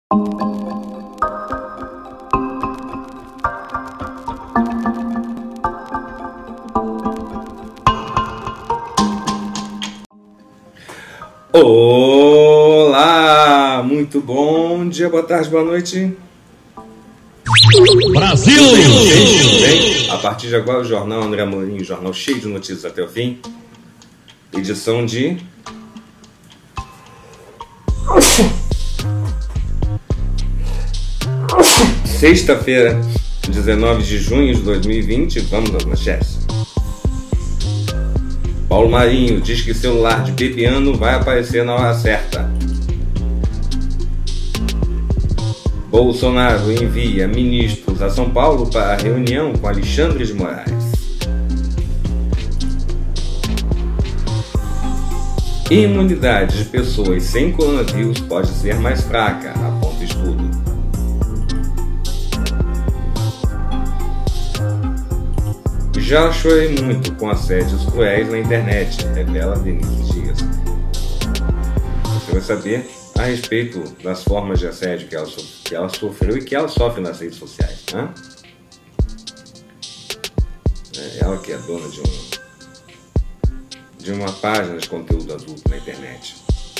Olá, muito bom dia, boa tarde, boa noite. Brasil! Tudo bem? A partir de agora, o Jornal André Amorim, jornal cheio de notícias até o fim. Edição de... sexta-feira, 19 de junho de 2020. Vamos às manchetes. Paulo Marinho diz que celular de Bebiano vai aparecer na hora certa. Bolsonaro envia ministros a São Paulo para a reunião com Alexandre de Moraes. Imunidade de pessoas sem coronavírus pode ser mais fraca, aponta estudo. Já chorei muito com assédios cruéis na internet, revela Denise Dias. Você vai saber a respeito das formas de assédio que ela sofreu e que ela sofre nas redes sociais. Né? Ela que é dona de uma página de conteúdo adulto na internet.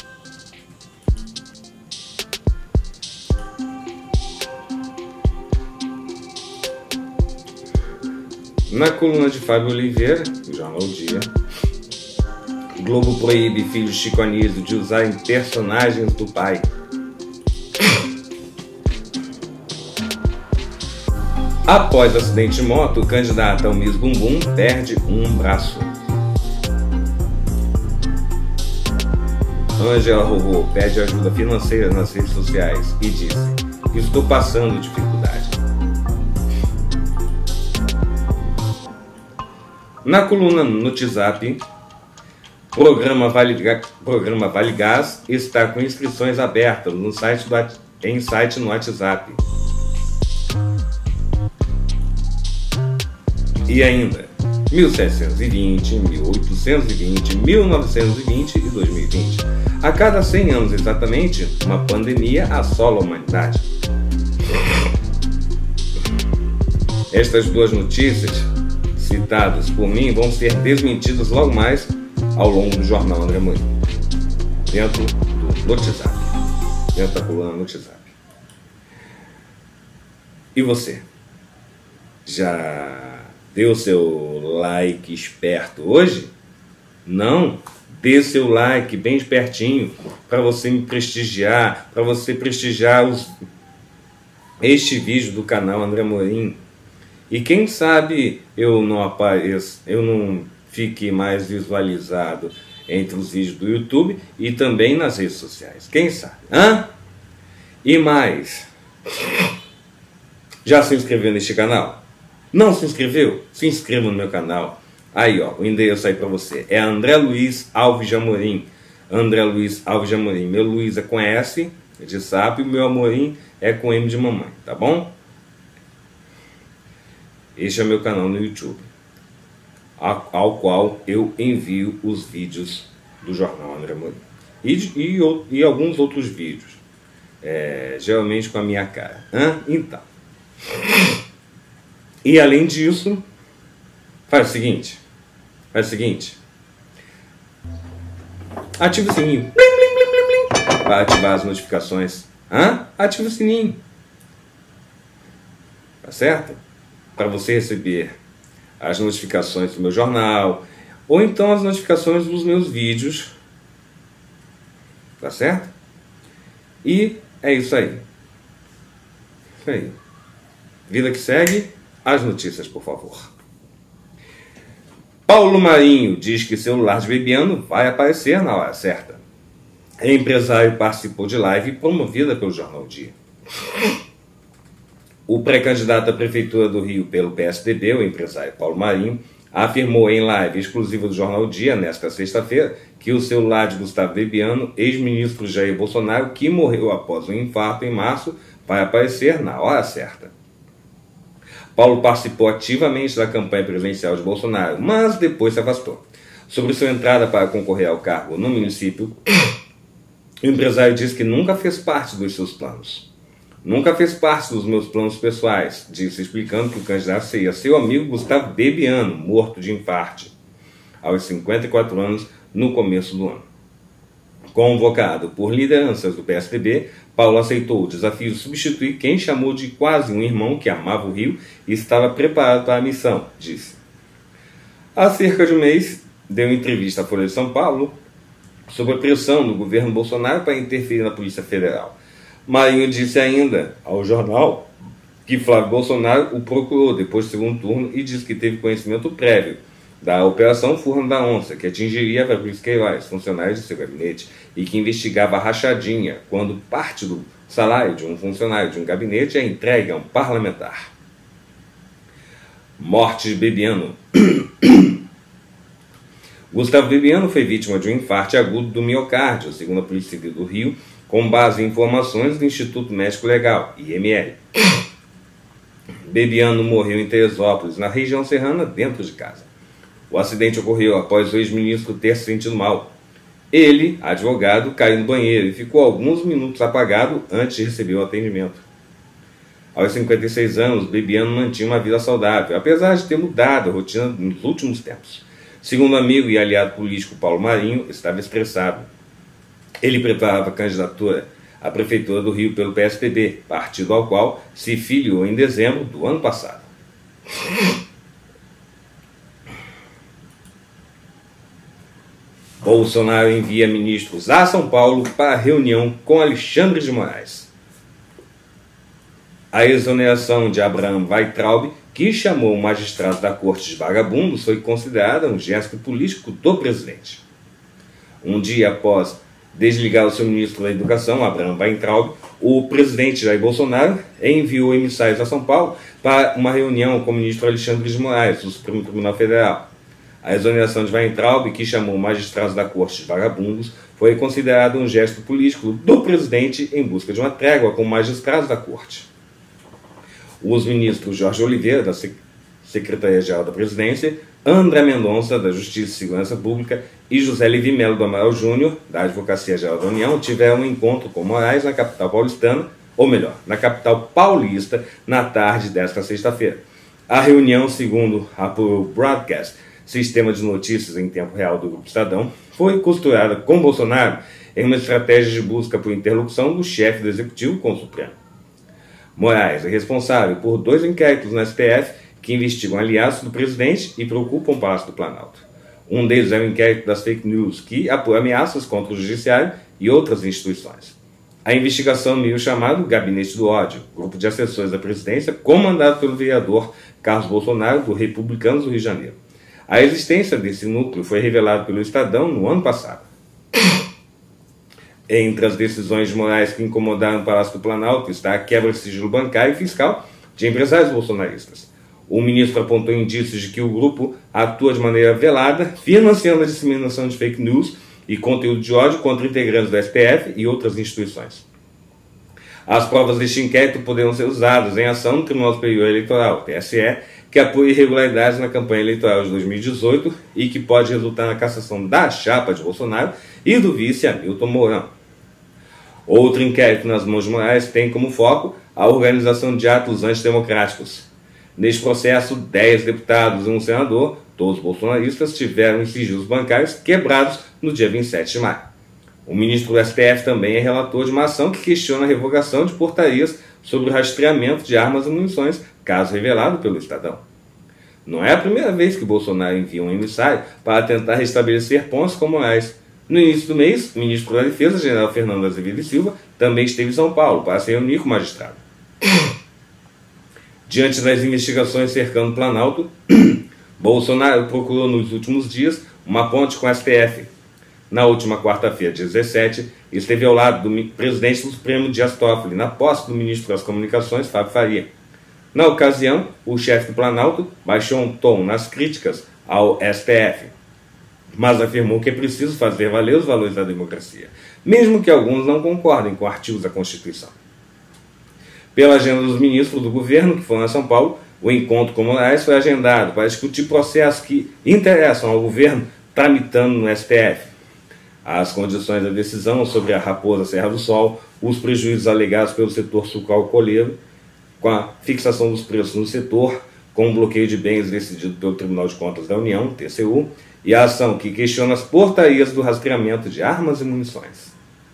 Na coluna de Fábio Oliveira, do jornal O Dia, Globo proíbe filho Chico Anísio de usarem personagens do pai. Após acidente de moto, o candidato ao Miss Bumbum perde um braço. Ângela Rorô pede ajuda financeira nas redes sociais e disse: estou passando dificuldade. Na coluna no WhatsApp, programa Vale Gás está com inscrições abertas no site no WhatsApp. E ainda, 1720, 1820, 1920 e 2020. A cada 100 anos exatamente, uma pandemia assola a humanidade. Estas duas notícias citadas por mim vão ser desmentidas logo mais ao longo do jornal André Amorim, dentro do WhatsApp, dentro da coluna no WhatsApp. E você? Já deu seu like esperto hoje? Não? Dê seu like bem espertinho para você me prestigiar, para você prestigiar este vídeo do canal André Amorim. E quem sabe eu não apareço, eu não fique mais visualizado entre os vídeos do YouTube e também nas redes sociais. Quem sabe? E mais, já se inscreveu neste canal? Não se inscreveu? Se inscreva no meu canal. Aí, ó, o endereço aí para você. É André Luiz Alves de Amorim. André Luiz Alves de Amorim. Meu Luiz é com S de sapo e meu Amorim é com M de mamãe, tá bom? Este é meu canal no YouTube, ao qual eu envio os vídeos do jornal André Amorim. E alguns outros vídeos, geralmente com a minha cara. Então. E além disso, faz o seguinte. Ativa o sininho. Blim, blim, blim, blim, blim, para ativar as notificações. Ativa o sininho. Tá certo? Para você receber as notificações do meu jornal, ou então as notificações dos meus vídeos, tá certo? E é isso aí. Isso aí. Vida que segue, as notícias, por favor. Paulo Marinho diz que celular de Bebiano vai aparecer na hora certa. O empresário participou de live promovida pelo jornal O Dia. O pré-candidato à Prefeitura do Rio pelo PSDB, o empresário Paulo Marinho, afirmou em live exclusiva do jornal O Dia, nesta sexta-feira, que o celular de Gustavo Bebiano, ex-ministro Jair Bolsonaro, que morreu após um infarto em março, vai aparecer na hora certa. Paulo participou ativamente da campanha presidencial de Bolsonaro, mas depois se afastou. Sobre sua entrada para concorrer ao cargo no município, o empresário disse que nunca fez parte dos seus planos. Nunca fez parte dos meus planos pessoais, disse, explicando que o candidato seria seu amigo Gustavo Bebiano, morto de infarte, aos 54 anos, no começo do ano. Convocado por lideranças do PSDB, Paulo aceitou o desafio de substituir quem chamou de quase um irmão que amava o Rio e estava preparado para a missão, disse. Há cerca de um mês, deu entrevista à Folha de São Paulo sobre a pressão do governo Bolsonaro para interferir na Polícia Federal. Marinho disse ainda ao jornal que Flávio Bolsonaro o procurou depois do segundo turno e disse que teve conhecimento prévio da Operação Furna da Onça, que atingiria Fabrício Queiroz, funcionários de seu gabinete, e que investigava a rachadinha quando parte do salário de um funcionário de um gabinete é entregue a um parlamentar. Morte de Bebiano. Gustavo Bebiano foi vítima de um infarte agudo do miocárdio, segundo a Polícia Civil do Rio, com base em informações do Instituto Médico Legal, IML. Bebiano morreu em Teresópolis, na região serrana, dentro de casa. O acidente ocorreu após o ex-ministro ter se sentido mal. Ele, advogado, caiu no banheiro e ficou alguns minutos apagado antes de receber o atendimento. Aos 56 anos, Bebiano mantinha uma vida saudável, apesar de ter mudado a rotina nos últimos tempos. Segundo o amigo e aliado político Paulo Marinho, estava estressado. Ele preparava a candidatura à Prefeitura do Rio pelo PSDB, partido ao qual se filiou em dezembro do ano passado. Bolsonaro envia ministros a São Paulo para reunião com Alexandre de Moraes. A exoneração de Abraham Weintraub, que chamou o magistrado da corte de vagabundos, foi considerada um gesto político do presidente. Um dia após desligar o seu ministro da Educação, Abraham Weintraub, o presidente Jair Bolsonaro enviou emissários a São Paulo para uma reunião com o ministro Alexandre de Moraes, do Supremo Tribunal Federal. A exoneração de Weintraub, que chamou magistrados da corte de vagabundos, foi considerada um gesto político do presidente em busca de uma trégua com magistrados da corte. Os ministros Jorge Oliveira, da Secretaria-Geral da Presidência, André Mendonça, da Justiça e Segurança Pública, e José Levi Melo do Amaral Júnior, da Advocacia-Geral da União, tiveram um encontro com Moraes na capital paulistana, ou melhor, na capital paulista, na tarde desta sexta-feira. A reunião, segundo a Broadcast, sistema de notícias em tempo real do Grupo Estadão, foi costurada com Bolsonaro em uma estratégia de busca por interlocução do chefe do Executivo com o Supremo. Moraes é responsável por 2 inquéritos no STF que investigam aliados do presidente e preocupam o Palácio do Planalto. Um deles é o inquérito das fake news, que apura ameaças contra o Judiciário e outras instituições. A investigação no meio chamado Gabinete do Ódio, grupo de assessores da presidência, comandado pelo vereador Carlos Bolsonaro, do Republicanos do Rio de Janeiro. A existência desse núcleo foi revelada pelo Estadão no ano passado. Entre as decisões de Moraes que incomodaram o Palácio do Planalto está a quebra de sigilo bancário e fiscal de empresários bolsonaristas. O ministro apontou indícios de que o grupo atua de maneira velada, financiando a disseminação de fake news e conteúdo de ódio contra integrantes do STF e outras instituições. As provas deste inquérito poderão ser usadas em ação no Tribunal Superior Eleitoral, TSE, que apura irregularidades na campanha eleitoral de 2018 e que pode resultar na cassação da chapa de Bolsonaro e do vice Hamilton Mourão. Outro inquérito nas mãos de Moraes tem como foco a organização de atos antidemocráticos. Neste processo, 10 deputados e um senador, todos bolsonaristas, tiveram os sigilos bancários quebrados no dia 27 de maio. O ministro do STF também é relator de uma ação que questiona a revogação de portarias sobre o rastreamento de armas e munições, caso revelado pelo Estadão. Não é a primeira vez que Bolsonaro envia um emissário para tentar restabelecer pontos com Moraes. No início do mês, o ministro da Defesa, general Fernando Azevedo e Silva, também esteve em São Paulo para se reunir com o magistrado. Diante das investigações cercando o Planalto, Bolsonaro procurou nos últimos dias uma ponte com o STF. Na última quarta-feira, dia 17, esteve ao lado do presidente do Supremo, Dias Toffoli, na posse do ministro das Comunicações, Fábio Faria. Na ocasião, o chefe do Planalto baixou um tom nas críticas ao STF, mas afirmou que é preciso fazer valer os valores da democracia, mesmo que alguns não concordem com artigos da Constituição. Pela agenda dos ministros do governo que foram a São Paulo, o encontro com Moraes foi agendado para discutir processos que interessam ao governo tramitando no STF. As condições da decisão sobre a Raposa Serra do Sol, os prejuízos alegados pelo setor sucroalcooleiro, com a fixação dos preços no setor, com o bloqueio de bens decidido pelo Tribunal de Contas da União, TCU, e a ação que questiona as portarias do rastreamento de armas e munições.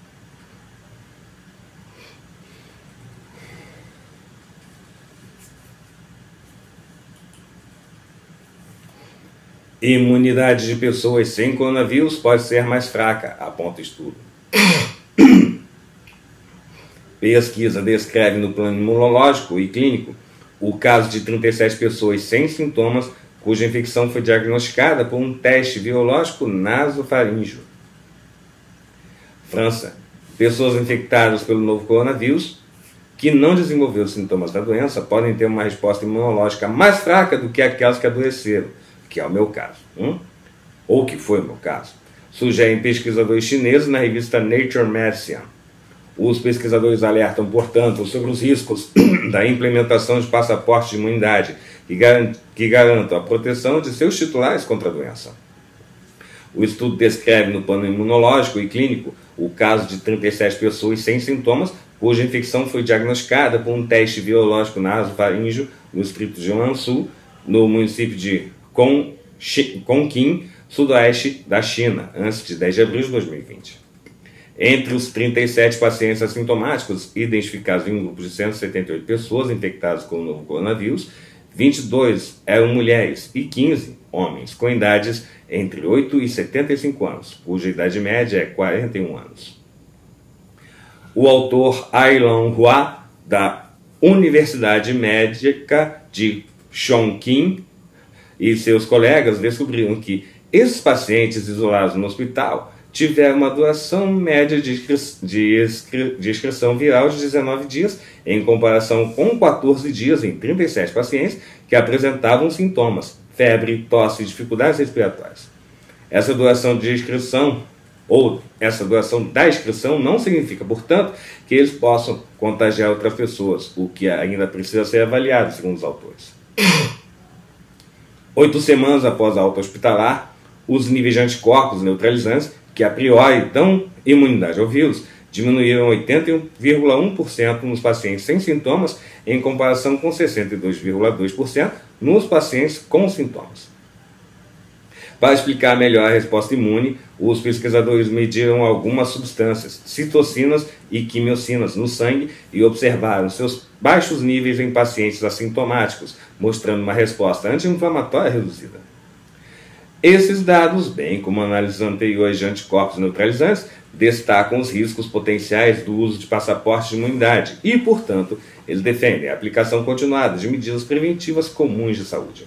Imunidade de pessoas sem coronavírus pode ser mais fraca, aponta estudo. Pesquisa descreve no plano imunológico e clínico o caso de 37 pessoas sem sintomas cuja infecção foi diagnosticada por um teste biológico nasofaríngeo. França. Pessoas infectadas pelo novo coronavírus que não desenvolveram sintomas da doença podem ter uma resposta imunológica mais fraca do que aquelas que adoeceram, que é o meu caso, ou que foi o meu caso, sugerem pesquisadores chineses na revista Nature Medicine. Os pesquisadores alertam, portanto, sobre os riscos da implementação de passaportes de imunidade que garantam a proteção de seus titulares contra a doença. O estudo descreve no plano imunológico e clínico o caso de 37 pessoas sem sintomas cuja infecção foi diagnosticada por um teste biológico nasofaríngeo no distrito de Jiangsu, no município de Chongqing, sudoeste da China, antes de 10 de abril de 2020. Entre os 37 pacientes assintomáticos identificados em um grupo de 178 pessoas infectadas com o novo coronavírus, 22 eram mulheres e 15 homens, com idades entre 8 e 75 anos, cuja idade média é 41 anos. O autor Ailong Hua, da Universidade Médica de Chongqing, e seus colegas descobriram que esses pacientes isolados no hospital tiveram uma duração média de excreção viral de 19 dias, em comparação com 14 dias em 37 pacientes que apresentavam sintomas, febre, tosse e dificuldades respiratórias. Essa duração de excreção, ou essa duração da excreção, não significa, portanto, que eles possam contagiar outras pessoas, o que ainda precisa ser avaliado, segundo os autores. 8 semanas após a alta hospitalar, os níveis de anticorpos neutralizantes, que a priori dão imunidade ao vírus, diminuíram 81,1% nos pacientes sem sintomas, em comparação com 62,2% nos pacientes com sintomas. Para explicar melhor a resposta imune, os pesquisadores mediram algumas substâncias, citocinas e quimiocinas, no sangue e observaram seus baixos níveis em pacientes assintomáticos, mostrando uma resposta anti-inflamatória reduzida. Esses dados, bem como análises anteriores de anticorpos neutralizantes, destacam os riscos potenciais do uso de passaportes de imunidade e, portanto, eles defendem a aplicação continuada de medidas preventivas comuns de saúde.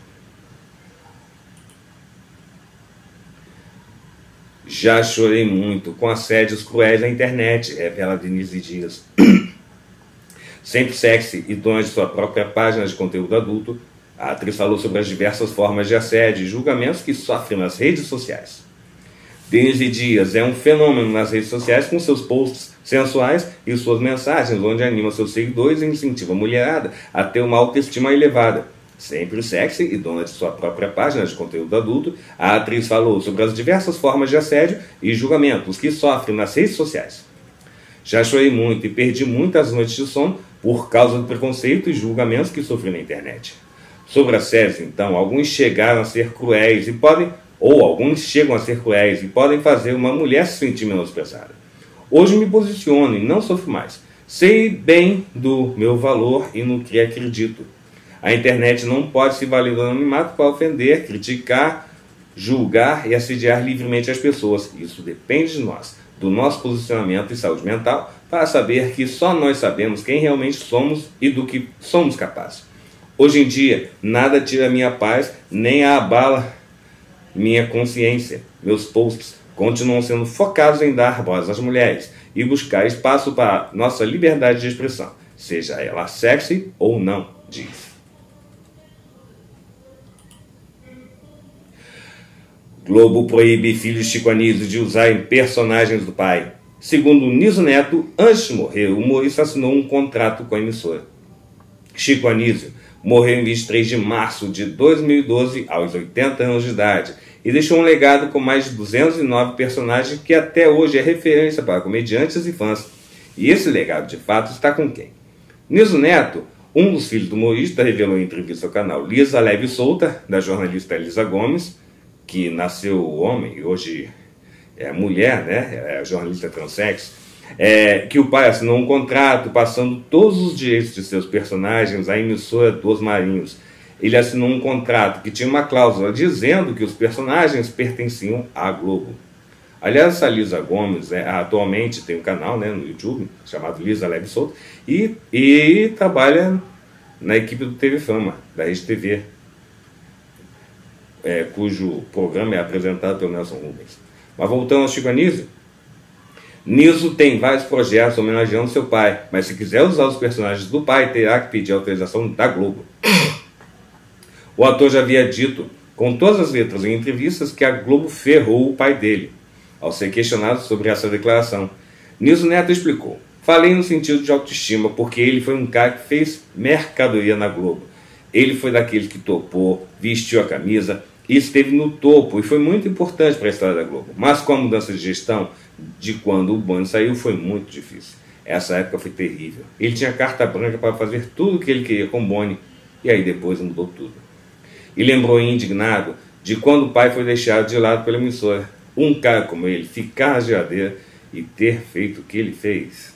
Já chorei muito com assédios cruéis na internet, revela Denise Dias. Sempre sexy e dona de sua própria página de conteúdo adulto, a atriz falou sobre as diversas formas de assédio e julgamentos que sofre nas redes sociais. Denise Dias é um fenômeno nas redes sociais com seus posts sensuais e suas mensagens, onde anima seus seguidores e incentiva a mulherada a ter uma autoestima elevada. Sempre sexy e dona de sua própria página de conteúdo adulto, a atriz falou sobre as diversas formas de assédio e julgamentos que sofre nas redes sociais. Já chorei muito e perdi muitas noites de sono por causa do preconceito e julgamentos que sofri na internet. Sobre assédios, então, alguns chegaram a ser cruéis alguns chegam a ser cruéis e podem fazer uma mulher se sentir menosprezada. Hoje me posiciono e não sofro mais. Sei bem do meu valor e no que acredito. A internet não pode se valer do anonimato para ofender, criticar, julgar e assediar livremente as pessoas. Isso depende de nós, do nosso posicionamento e saúde mental, para saber que só nós sabemos quem realmente somos e do que somos capazes. Hoje em dia, nada tira minha paz, nem abala minha consciência. Meus posts continuam sendo focados em dar voz às mulheres e buscar espaço para nossa liberdade de expressão, seja ela sexy ou não, diz. Globo proíbe filhos de Chico Anísio de usarem personagens do pai. Segundo Niso Neto, antes de morrer, o humorista assinou um contrato com a emissora. Chico Anísio morreu em 23 de março de 2012, aos 80 anos de idade, e deixou um legado com mais de 209 personagens que até hoje é referência para comediantes e fãs. E esse legado, de fato, está com quem? Niso Neto, um dos filhos do humorista, revelou em entrevista ao canal Lisa Leve e Solta, da jornalista Elisa Gomes, que nasceu homem e hoje é mulher, né? É jornalista transexo, que o pai assinou um contrato passando todos os direitos de seus personagens à emissora dos Marinhos. Ele assinou um contrato que tinha uma cláusula dizendo que os personagens pertenciam à Globo. Aliás, a Lisa Gomes atualmente tem um canal, né, no YouTube chamado Lisa Leve e Solta e trabalha na equipe do TV Fama, da Rede TV, cujo programa é apresentado pelo Nelson Rubens. Mas voltando ao Chico Anísio, Niso tem vários projetos homenageando seu pai, mas se quiser usar os personagens do pai, terá que pedir autorização da Globo. O ator já havia dito, com todas as letras em entrevistas, que a Globo ferrou o pai dele, ao ser questionado sobre essa declaração. Niso Neto explicou: falei no sentido de autoestima, porque ele foi um cara que fez mercadoria na Globo. Ele foi daqueles que topou, vestiu a camisa e esteve no topo, e foi muito importante para a história da Globo. Mas com a mudança de gestão, de quando o Boni saiu, foi muito difícil. Essa época foi terrível. Ele tinha carta branca para fazer tudo o que ele queria com o Boni, e aí depois mudou tudo. E lembrou indignado de quando o pai foi deixado de lado pela emissora. Um cara como ele ficar na geladeira e ter feito o que ele fez.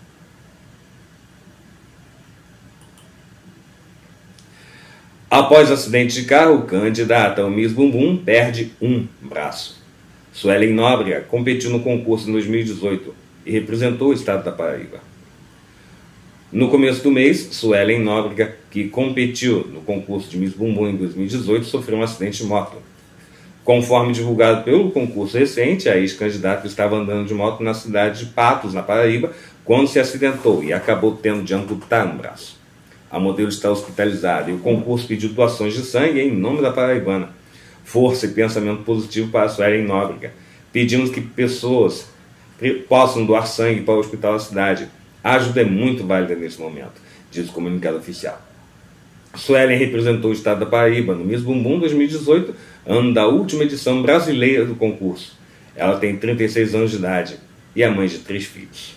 Após acidente de carro, o candidata ao Miss Bumbum perde um braço. Suelen Nóbrega competiu no concurso em 2018 e representou o estado da Paraíba. No começo do mês, Suelen Nóbrega, que competiu no concurso de Miss Bumbum em 2018, sofreu um acidente de moto. Conforme divulgado pelo concurso recente, a ex-candidata estava andando de moto na cidade de Patos, na Paraíba, quando se acidentou e acabou tendo de amputar um braço. A modelo está hospitalizada e o concurso pediu doações de sangue em nome da paraibana. Força e pensamento positivo para a Suelen Nóbrega. Pedimos que pessoas possam doar sangue para o hospital da cidade. A ajuda é muito válida nesse momento, diz o comunicado oficial. Suelen representou o estado da Paraíba no Miss Bumbum 2018, ano da última edição brasileira do concurso. Ela tem 36 anos de idade e é mãe de 3 filhos.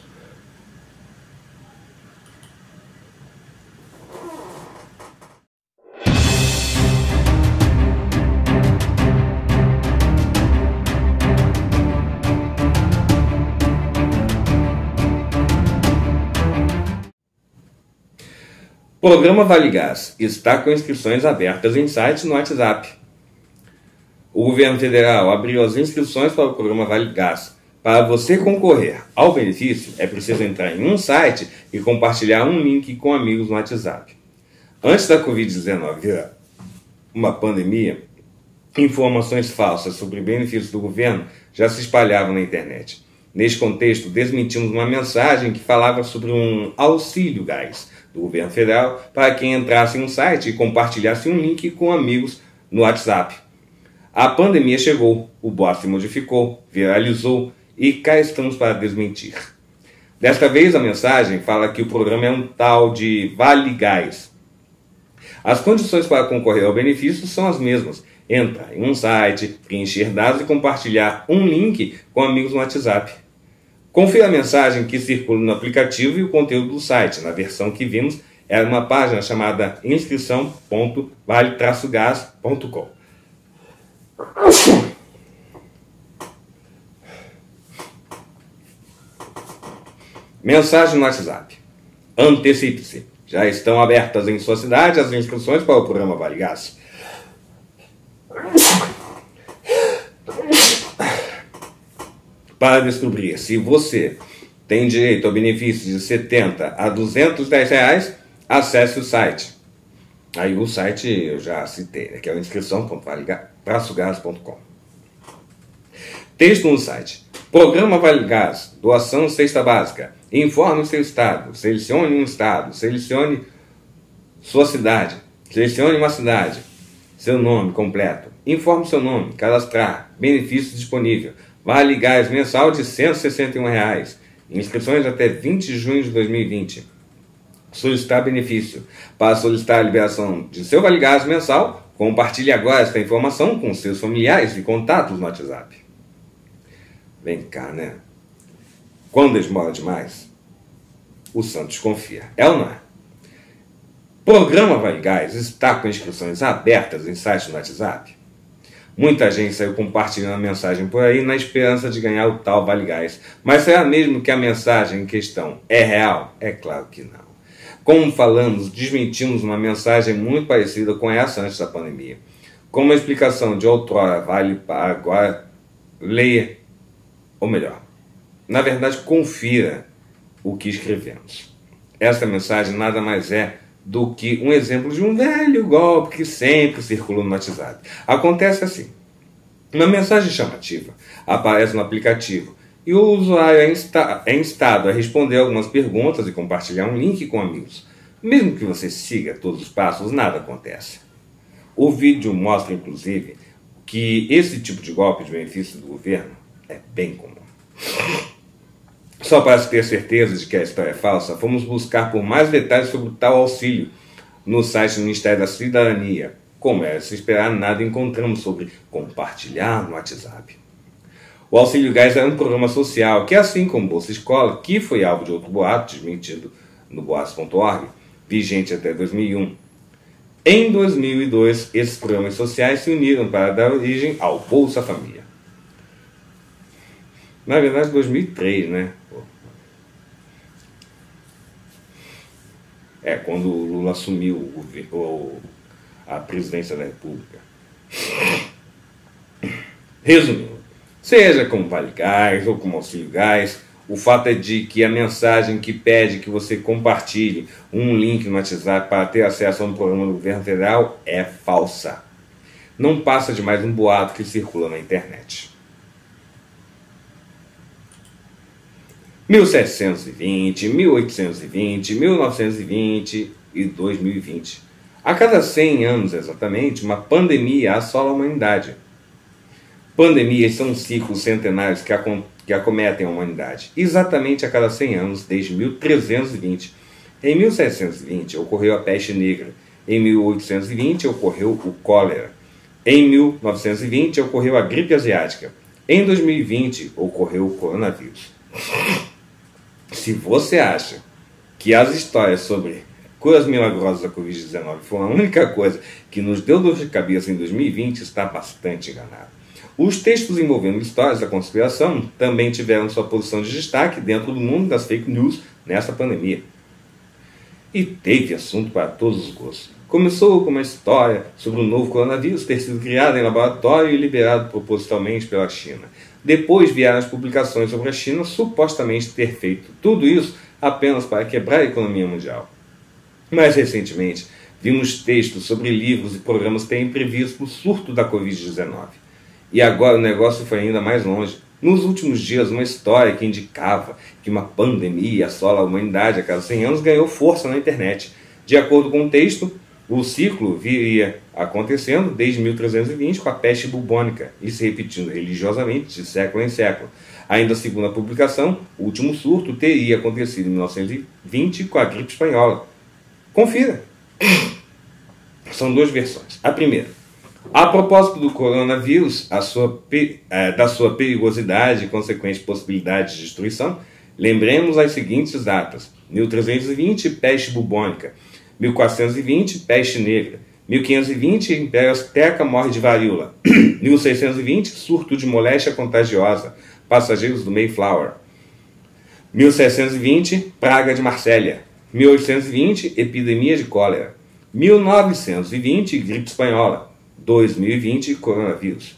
O programa Vale Gás está com inscrições abertas em site no WhatsApp. O governo federal abriu as inscrições para o programa Vale Gás. Para você concorrer ao benefício, é preciso entrar em um site e compartilhar um link com amigos no WhatsApp. Antes da Covid-19 virar uma pandemia, informações falsas sobre benefícios do governo já se espalhavam na internet. Neste contexto, desmentimos uma mensagem que falava sobre um auxílio gás do governo federal para quem entrasse em um site e compartilhasse um link com amigos no WhatsApp. A pandemia chegou, o boato se modificou, viralizou e cá estamos para desmentir. Desta vez a mensagem fala que o programa é um tal de Vale Gás. As condições para concorrer ao benefício são as mesmas: entrar em um site, preencher dados e compartilhar um link com amigos no WhatsApp. Confira a mensagem que circula no aplicativo e o conteúdo do site. Na versão que vimos, era uma página chamada inscrição.vale-gás.com. Mensagem no WhatsApp. Antecipe-se. Já estão abertas em sua cidade as inscrições para o programa Vale Gás. Para descobrir se você tem direito ao benefício de R$ 70 a R$ 210, acesse o site. Aí o site eu já citei, que é o inscrição.vale-gás.com. Texto no site. Programa Vale Gás, doação cesta básica. Informe seu estado, selecione um estado, selecione sua cidade, selecione uma cidade, seu nome completo, informe seu nome, cadastrar, benefício disponível. Vale Gás mensal de R$ 161. Inscrições até 20 de junho de 2020. Solicitar benefício. Para solicitar a liberação de seu Vale Gás mensal, compartilhe agora esta informação com seus familiares e contatos no WhatsApp. Vem cá, né? Quando esmola demais, o Santos confia. É ou não é? Programa Vale Gás está com inscrições abertas em site no WhatsApp? Muita gente saiu compartilhando a mensagem por aí na esperança de ganhar o tal Vale Gás. Mas será mesmo que a mensagem em questão é real? É claro que não. Como falamos, desmentimos uma mensagem muito parecida com essa antes da pandemia. Como a explicação de outrora vale para agora, leia, ou melhor, na verdade, confira o que escrevemos. Essa mensagem nada mais é do que um exemplo de um velho golpe que sempre circulou no WhatsApp. Acontece assim: uma mensagem chamativa aparece no aplicativo e o usuário é instado a responder algumas perguntas e compartilhar um link com amigos. Mesmo que você siga todos os passos, nada acontece. O vídeo mostra, inclusive, que esse tipo de golpe de benefício do governo é bem comum. Só para ter certeza de que a história é falsa, fomos buscar por mais detalhes sobre o tal auxílio no site do Ministério da Cidadania. Como era de se esperar, nada encontramos sobre compartilhar no WhatsApp. O Auxílio Gás era um programa social que, assim como Bolsa Escola, que foi alvo de outro boato, desmentido no boatos.org, vigente até 2001. Em 2002, esses programas sociais se uniram para dar origem ao Bolsa Família. Na verdade, 2003, né? É quando o Lula assumiu a presidência da República. Resumindo, seja como Vale Gás ou como Auxílio Gás, o fato é de que a mensagem que pede que você compartilhe um link no WhatsApp para ter acesso a um programa do governo federal é falsa. Não passa de mais um boato que circula na internet. 1720, 1820, 1920 e 2020. A cada 100 anos exatamente, uma pandemia assola a humanidade. Pandemias são ciclos centenários que acometem a humanidade, exatamente a cada 100 anos, desde 1320. Em 1720 ocorreu a peste negra, em 1820 ocorreu o cólera, em 1920 ocorreu a gripe asiática, em 2020 ocorreu o coronavírus. Se você acha que as histórias sobre curas milagrosas da Covid-19 foram a única coisa que nos deu dor de cabeça em 2020, está bastante enganado. Os textos envolvendo histórias da conspiração também tiveram sua posição de destaque dentro do mundo das fake news nessa pandemia. E teve assunto para todos os gostos. Começou com uma história sobre o novo coronavírus ter sido criado em laboratório e liberado propositalmente pela China. Depois vieram as publicações sobre a China supostamente ter feito tudo isso apenas para quebrar a economia mundial. Mais recentemente, vimos textos sobre livros e programas terem previsto o surto da Covid-19. E agora o negócio foi ainda mais longe. Nos últimos dias, uma história que indicava que uma pandemia assola a humanidade a cada 100 anos ganhou força na internet. De acordo com o texto, o ciclo viria acontecendo desde 1320 com a peste bubônica e se repetindo religiosamente de século em século. Ainda segundo a publicação, o último surto teria acontecido em 1920 com a gripe espanhola. Confira! São duas versões. A primeira: a propósito do coronavírus, da sua perigosidade e consequente possibilidade de destruição, lembremos as seguintes datas: 1320, peste bubônica; 1420, peste negra; 1520, Império Azteca morre de varíola; 1620, surto de moléstia contagiosa, passageiros do Mayflower; 1720, praga de Marsella; 1820, epidemia de cólera; 1920, gripe espanhola; 2020, coronavírus.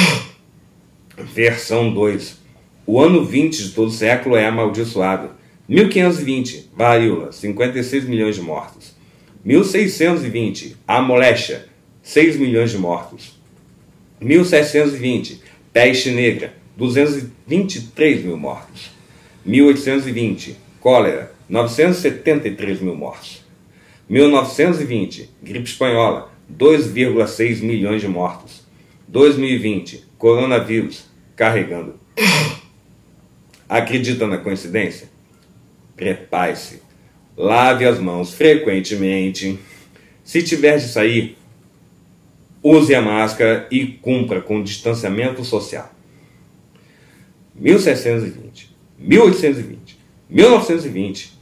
Versão 2. O ano 20 de todo século é amaldiçoado. 1520, varíola, 56 milhões de mortos. 1620, a moléstia, 6 milhões de mortos. 1720, peste negra, 223 mil mortos. 1820, cólera, 973 mil mortos. 1920, gripe espanhola, 2,6 milhões de mortos. 2020, coronavírus, carregando. Acredita na coincidência? Prepare-se. Lave as mãos frequentemente. Se tiver de sair, use a máscara e cumpra com distanciamento social. 1720, 1820, 1920,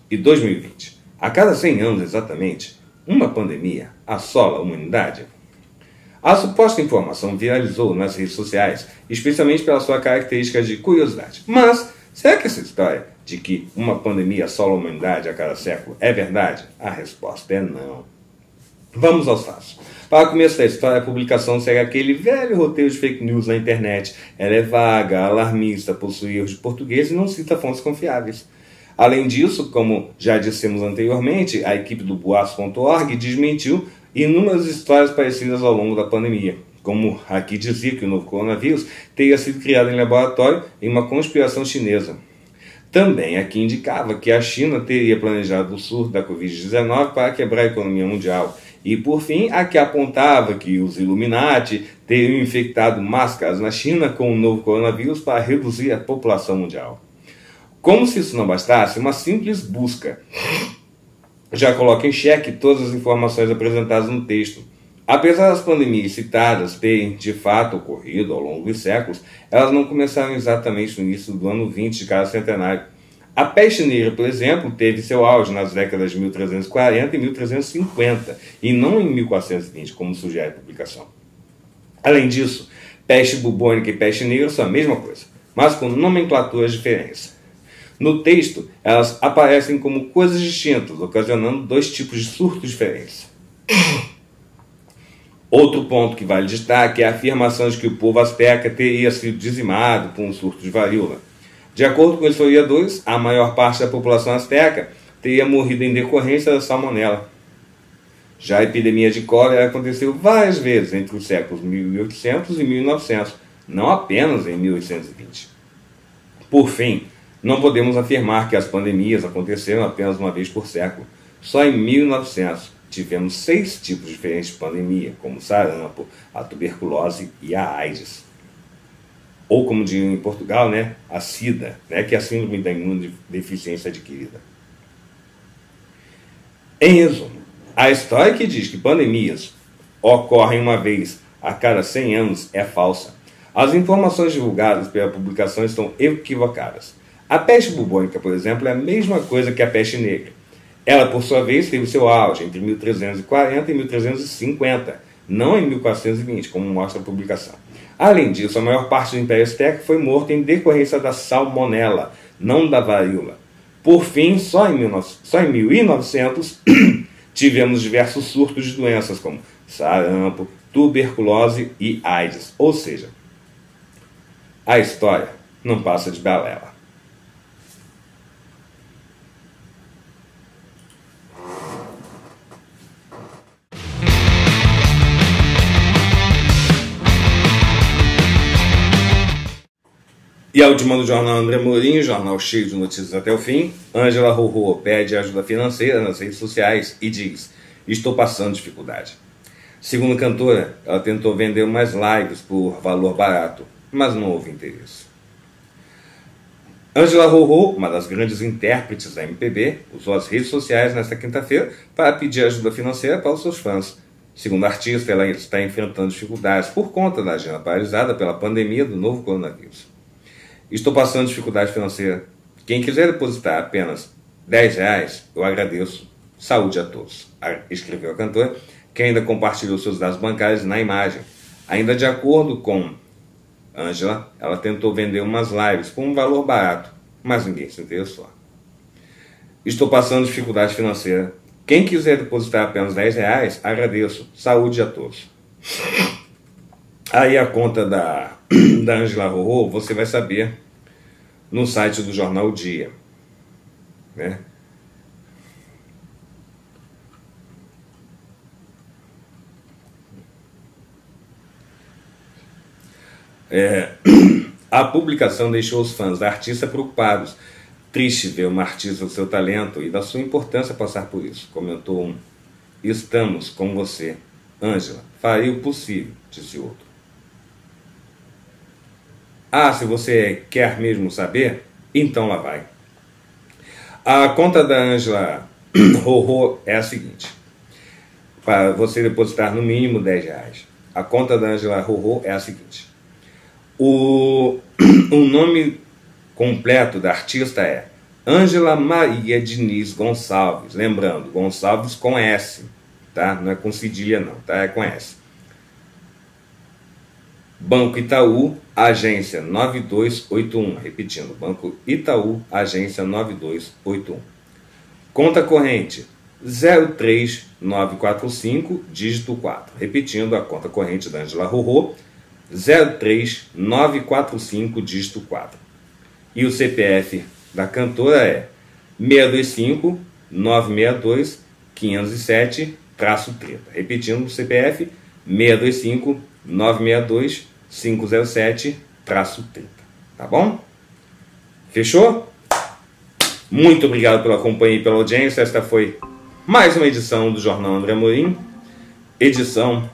e 2020. A cada 100 anos exatamente, uma pandemia assola a humanidade. A suposta informação viralizou nas redes sociais, especialmente pela sua característica de curiosidade. Mas, será que essa história de que uma pandemia assola a humanidade a cada século é verdade? A resposta é não. Vamos aos fatos. Para o começo da história, a publicação segue aquele velho roteiro de fake news na internet. Ela é vaga, alarmista, possui erros de português e não cita fontes confiáveis. Além disso, como já dissemos anteriormente, a equipe do boatos.org desmentiu inúmeras histórias parecidas ao longo da pandemia, como aqui dizia que o novo coronavírus teria sido criado em laboratório em uma conspiração chinesa. Também aqui indicava que a China teria planejado o surto da Covid-19 para quebrar a economia mundial. E, por fim, aqui apontava que os Illuminati teriam infectado máscaras na China com o novo coronavírus para reduzir a população mundial. Como se isso não bastasse, uma simples busca já coloca em xeque todas as informações apresentadas no texto. Apesar das pandemias citadas terem de fato ocorrido ao longo dos séculos, elas não começaram exatamente no início do ano 20 de cada centenário. A peste negra, por exemplo, teve seu auge nas décadas de 1340 e 1350, e não em 1420, como sugere a publicação. Além disso, peste bubônica e peste negra são a mesma coisa, mas com nomenclaturas diferentes. No texto, elas aparecem como coisas distintas, ocasionando dois tipos de surtos diferentes. Outro ponto que vale destaque é a afirmação de que o povo asteca teria sido dizimado por um surto de varíola. De acordo com os historiadores, a maior parte da população asteca teria morrido em decorrência da salmonela. Já a epidemia de cólera aconteceu várias vezes entre os séculos 1800 e 1900, não apenas em 1820. Por fim, não podemos afirmar que as pandemias aconteceram apenas uma vez por século. Só em 1900 tivemos 6 tipos diferentes de pandemia, como o sarampo, a tuberculose e a AIDS. Ou, como dizem em Portugal, a SIDA, que é a síndrome da imunodeficiência adquirida. Em resumo, a história que diz que pandemias ocorrem uma vez a cada 100 anos é falsa. As informações divulgadas pela publicação estão equivocadas. A peste bubônica, por exemplo, é a mesma coisa que a peste negra. Ela, por sua vez, teve seu auge entre 1340 e 1350, não em 1420, como mostra a publicação. Além disso, a maior parte do Império Azteca foi morta em decorrência da salmonela, não da varíola. Por fim, só em 1900 tivemos diversos surtos de doenças como sarampo, tuberculose e AIDS. Ou seja, a história não passa de balela. E a última do jornal André Mourinho, jornal cheio de notícias até o fim. Ângela Rorô pede ajuda financeira nas redes sociais e diz: estou passando dificuldade. Segundo a cantora, ela tentou vender mais lives por valor barato, mas não houve interesse. Ângela Rorô, uma das grandes intérpretes da MPB, usou as redes sociais nesta quinta-feira para pedir ajuda financeira para os seus fãs. Segundo a artista, ela está enfrentando dificuldades por conta da agenda paralisada pela pandemia do novo coronavírus. Estou passando dificuldade financeira. Quem quiser depositar apenas R$10, eu agradeço. Saúde a todos, escreveu a cantora, que ainda compartilhou seus dados bancários na imagem. Ainda de acordo com Ângela, ela tentou vender umas lives por um valor barato, mas ninguém se interessou. Estou passando dificuldade financeira. Quem quiser depositar apenas R$10, agradeço. Saúde a todos. Aí a conta da Ângela Rorô, você vai saber no site do jornal O Dia. A publicação deixou os fãs da artista preocupados. Triste ver uma artista do seu talento e da sua importância passar por isso, comentou um. Estamos com você, Ângela. Farei o possível, disse outro. Se você quer mesmo saber, então lá vai. A conta da Ângela Rorô é a seguinte: para você depositar no mínimo R$10. A conta da Ângela Rorô é a seguinte: o nome completo da artista é Ângela Maria Diniz Gonçalves. Lembrando, Gonçalves com S, tá? Não é com cedilha não, tá? É com S. Banco Itaú, agência 9281. Repetindo, Banco Itaú, agência 9281. Conta corrente 03945, dígito 4. Repetindo, a conta corrente da Ângela Rorô, 03945, dígito 4. E o CPF da cantora é 625-962-507-30. Repetindo, o CPF 625-962-507-30. Tá bom? Fechou? Muito obrigado pela companhia e pela audiência. Esta foi mais uma edição do Jornal André Amorim. Edição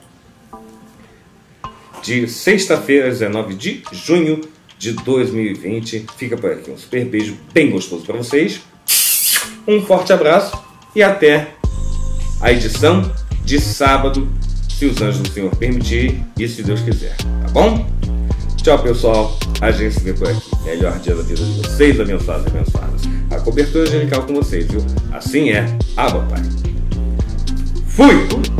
de sexta-feira, 19 de junho de 2020. Fica por aqui um super beijo bem gostoso para vocês. Um forte abraço e até a edição de sábado, se os anjos do Senhor permitirem e se Deus quiser. Tá bom? Tchau, pessoal. A gente se vê por aqui. Melhor dia da vida de vocês, abençoados e abençoadas. A cobertura angelical com vocês, viu? Assim é. Abba, Pai. Fui!